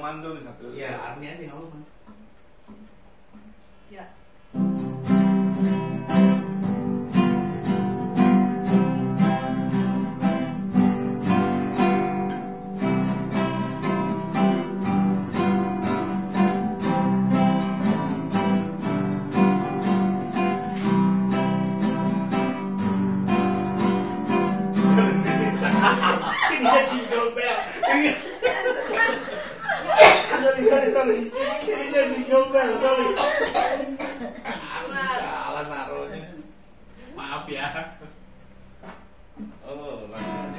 mantun satu. Ya, Arnie aja nggak apa-apa. Ya. Sorry. Ini jadi ngomel, sorry. Salah naruhnya. Maaf ya. Oh, lanjut.